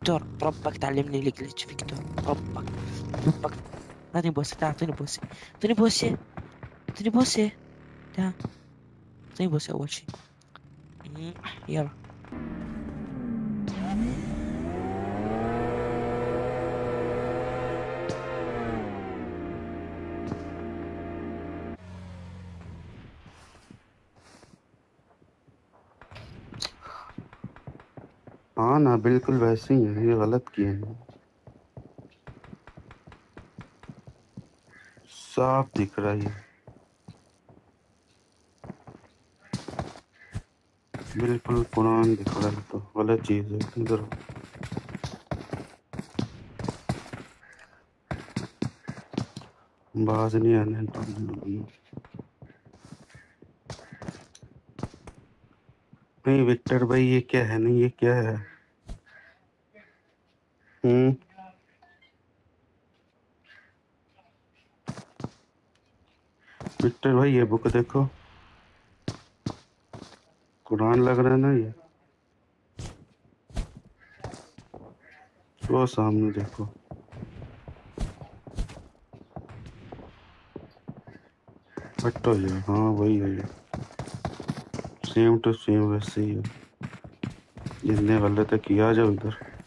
فيكتور ربك تعلمني الجليتش فيكتور. ربك اعطيني بوسه، اعطيني بوسه، اعطيني بوسه، اعطيني بوسه. تعال اعطيني بوسه اول شيء. يلا. हाँ ना, बिल्कुल वैसे ही है, ये गलत किए हैं। साफ दिख रहा है, बिल्कुल कुरान दिख रहा है, तो गलत चीज है इधर। बाज नहीं आने तो नहीं। विक्टर भाई ये क्या है? नहीं ये क्या है? हम्म। विक्टर भाई ये बुक देखो, कुरान लग रहा है ना ये। वो सामने देखो। हटो ये, हाँ वही है ये, सेम टू सेम वैसे ही है। जिसने गलत है किया जाओ इधर।